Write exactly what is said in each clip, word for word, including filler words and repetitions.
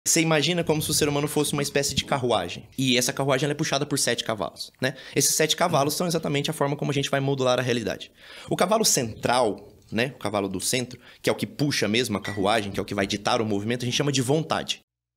Você imagina como se o ser humano fosse uma espécie de carruagem. E essa carruagem ela é puxada por sete cavalos, né? Esses sete cavalos são exatamente a forma como a gente vai modular a realidade. O cavalo central, né? O cavalo do centro, que é o que puxa mesmo a carruagem, que é o que vai ditar o movimento, a gente chama de vontade.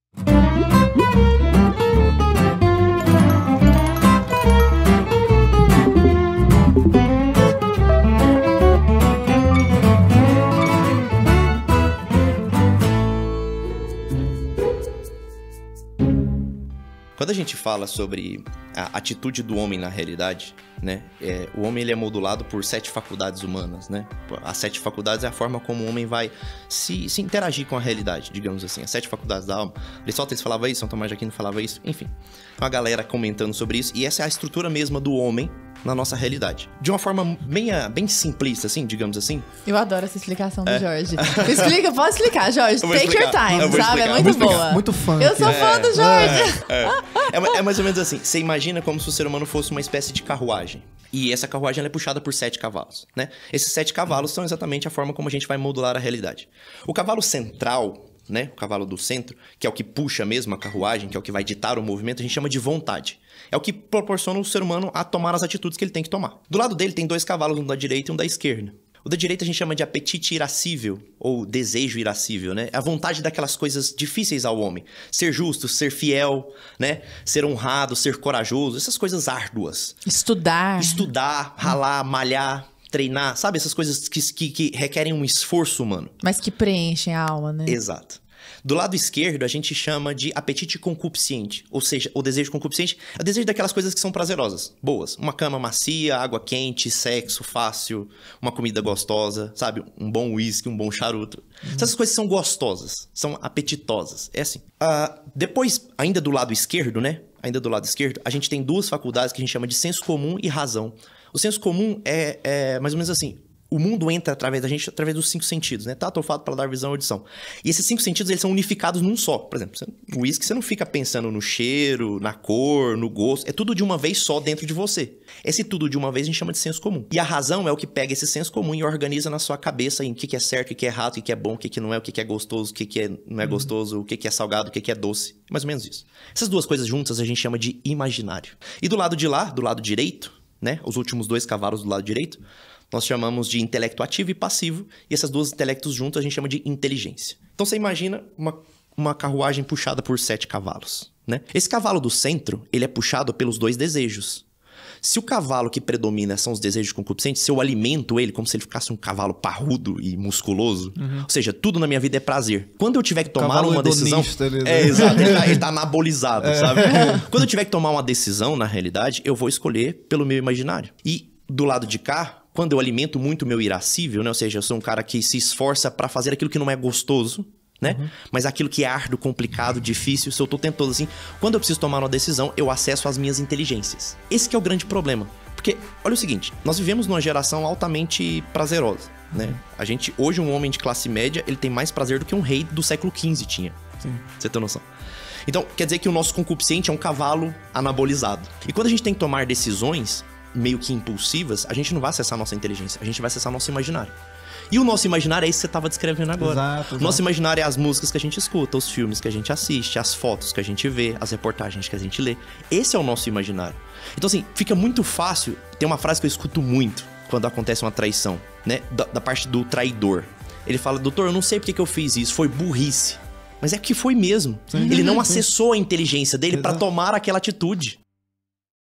Quando a gente fala sobre a atitude do homem na realidade, né? É, o homem ele é modulado por sete faculdades humanas, né? As sete faculdades é a forma como o homem vai se, se interagir com a realidade, digamos assim. As sete faculdades da alma. Aristóteles falava isso, São Tomás de Aquino falava isso, enfim. Uma galera comentando sobre isso. E essa é a estrutura mesma do homem na nossa realidade. De uma forma bem, bem simplista, assim, digamos assim. Eu adoro essa explicação do É. Jorge. Explica, pode explicar, Jorge. Eu vou Take your explicar. time, Eu vou sabe? explicar. É Eu muito vou boa. Muito fã. Eu sou fã do Jorge. É, é, é mais ou menos assim. Você imagina como se o ser humano fosse uma espécie de carruagem. E essa carruagem ela é puxada por sete cavalos, né? Esses sete cavalos são exatamente a forma como a gente vai modular a realidade. O cavalo central, né? O cavalo do centro, que é o que puxa mesmo a carruagem, que é o que vai ditar o movimento, a gente chama de vontade. É o que proporciona o ser humano a tomar as atitudes que ele tem que tomar. Do lado dele tem dois cavalos, um da direita e um da esquerda. O da direita a gente chama de apetite irascível, ou desejo irascível, né? A vontade daquelas coisas difíceis ao homem. Ser justo, ser fiel, né? Ser honrado, ser corajoso, essas coisas árduas. Estudar. Estudar, ralar, malhar, treinar, sabe? Essas coisas que, que, que requerem um esforço humano. Mas que preenchem a alma, né? Exato. Do lado esquerdo, a gente chama de apetite concupiscente. Ou seja, o desejo concupiscente é o desejo daquelas coisas que são prazerosas, boas. Uma cama macia, água quente, sexo fácil, uma comida gostosa, sabe? Um bom uísque, um bom charuto. Uhum. Essas coisas são gostosas, são apetitosas. É assim. Uh, depois, ainda do lado esquerdo, né? Ainda do lado esquerdo, a gente tem duas faculdades que a gente chama de senso comum e razão. O senso comum é, é mais ou menos assim. O mundo entra através da gente, através dos cinco sentidos, né? Tato, olfato, paladar, visão e audição. E esses cinco sentidos, eles são unificados num só. Por exemplo, o uísque, você não fica pensando no cheiro, na cor, no gosto. É tudo de uma vez só dentro de você. Esse tudo de uma vez a gente chama de senso comum. E a razão é o que pega esse senso comum e organiza na sua cabeça em o que é certo, o que é errado, o que é bom, o que não é, o que é gostoso, o que não é gostoso, o que é salgado, o que é doce. Mais ou menos isso. Essas duas coisas juntas a gente chama de imaginário. E do lado de lá, do lado direito, né? Os últimos dois cavalos do lado direito, nós chamamos de intelecto ativo e passivo, e essas duas intelectos juntos a gente chama de inteligência. Então você imagina uma, uma carruagem puxada por sete cavalos, né? Esse cavalo do centro, ele é puxado pelos dois desejos. Se o cavalo que predomina são os desejos concupiscentes, se eu alimento ele como se ele ficasse um cavalo parrudo e musculoso, uhum. Ou seja, tudo na minha vida é prazer. Quando eu tiver que tomar cavalo uma decisão... Ali, né? É, exato, ele tá, ele tá anabolizado, é. Sabe? Quando eu tiver que tomar uma decisão, na realidade, eu vou escolher pelo meu imaginário. E do lado de cá, quando eu alimento muito o meu irascível, né? Ou seja, eu sou um cara que se esforça pra fazer aquilo que não é gostoso, né? Uhum. Mas aquilo que é árduo, complicado, difícil, se eu tô tentando assim... Quando eu preciso tomar uma decisão, eu acesso às minhas inteligências. Esse que é o grande problema. Porque, olha o seguinte, nós vivemos numa geração altamente prazerosa, né? A gente, hoje, um homem de classe média, ele tem mais prazer do que um rei do século quinze tinha. Sim. Você tem noção? Então, quer dizer que o nosso concupiscente é um cavalo anabolizado. E quando a gente tem que tomar decisões meio que impulsivas, a gente não vai acessar a nossa inteligência, a gente vai acessar nosso imaginário. E o nosso imaginário é isso que você estava descrevendo agora. Exato, exato. Nosso imaginário é as músicas que a gente escuta, os filmes que a gente assiste, as fotos que a gente vê, as reportagens que a gente lê. Esse é o nosso imaginário. Então, assim, fica muito fácil. Tem uma frase que eu escuto muito quando acontece uma traição, né? Da, da parte do traidor. Ele fala, doutor, eu não sei porque que eu fiz isso, foi burrice. Mas é que foi mesmo. Sim. Ele não acessou a inteligência dele para tomar aquela atitude.